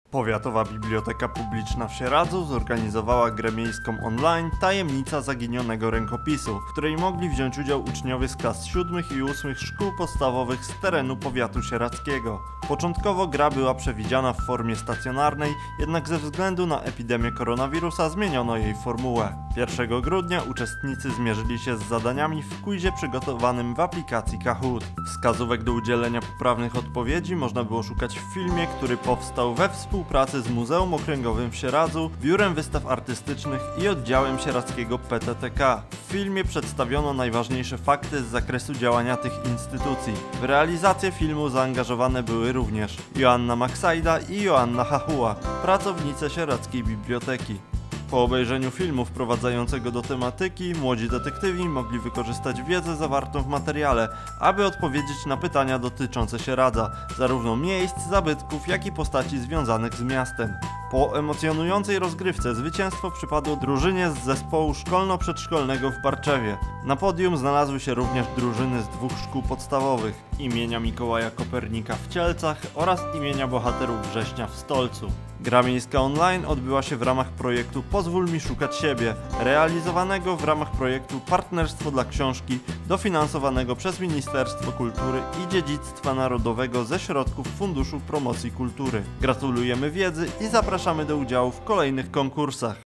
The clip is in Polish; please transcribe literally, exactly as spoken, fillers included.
Powiatowa Biblioteka Publiczna w Sieradzu zorganizowała grę miejską online Tajemnica Zaginionego Rękopisu, w której mogli wziąć udział uczniowie z klas siódmych i ósmych szkół podstawowych z terenu powiatu sieradzkiego. Początkowo gra była przewidziana w formie stacjonarnej, jednak ze względu na epidemię koronawirusa zmieniono jej formułę. pierwszego grudnia uczestnicy zmierzyli się z zadaniami w quizie przygotowanym w aplikacji Kahoot. Wskazówek do udzielenia poprawnych odpowiedzi można było szukać w filmie, który powstał we współpracy z Muzeum Okręgowym w Sieradzu, Biurem Wystaw Artystycznych i oddziałem sieradzkiego P T T K. W filmie przedstawiono najważniejsze fakty z zakresu działania tych instytucji. W realizację filmu zaangażowane były również Joanna Maksajda i Joanna Hachuła, pracownice Sieradzkiej Biblioteki. Po obejrzeniu filmu wprowadzającego do tematyki, młodzi detektywi mogli wykorzystać wiedzę zawartą w materiale, aby odpowiedzieć na pytania dotyczące Sieradza, zarówno miejsc, zabytków, jak i postaci związanych z miastem. Po emocjonującej rozgrywce zwycięstwo przypadło drużynie z zespołu szkolno-przedszkolnego w Barczewie. Na podium znalazły się również drużyny z dwóch szkół podstawowych, imienia Mikołaja Kopernika w Cielcach oraz imienia bohaterów września w Stolcu. Gra miejska online odbyła się w ramach projektu Pozwól mi szukać siebie, realizowanego w ramach projektu Partnerstwo dla Książki, dofinansowanego przez Ministerstwo Kultury i Dziedzictwa Narodowego ze środków Funduszu Promocji Kultury. Gratulujemy wiedzy i zapraszamy do udziału w kolejnych konkursach.